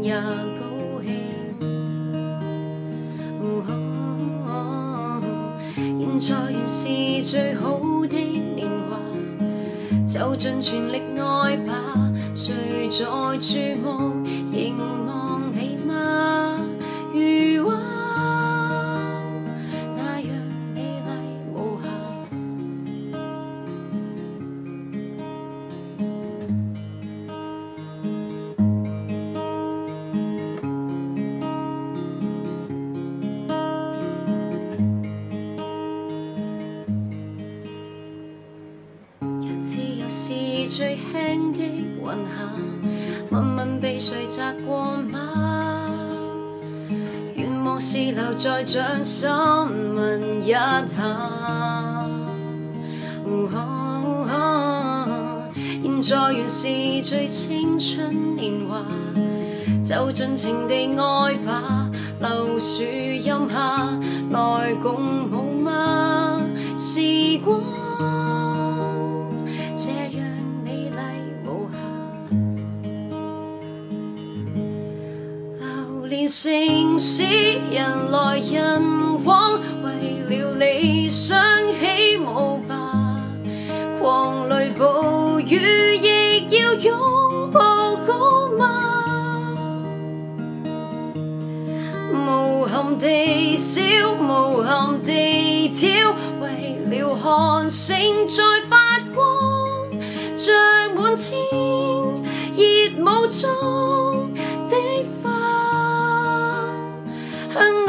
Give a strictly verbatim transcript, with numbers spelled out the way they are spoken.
也高興。現在原是最好的年華，就盡全力愛吧。誰在注目凝望你嗎？如畫那樣美麗無瑕。日子又是最輕的雲霞，問問被誰摘過嗎？願往事留在掌心聞一下。現在原是最青春年華，就盡情地愛吧。柳樹蔭下，來共舞嗎？時光這樣美麗無瑕，流連城市人來人往，為了理想起舞吧。狂雷暴雨亦要擁抱好嗎？無憾地笑，無憾地跳，為了看星再發光，像滿天熱舞中的花。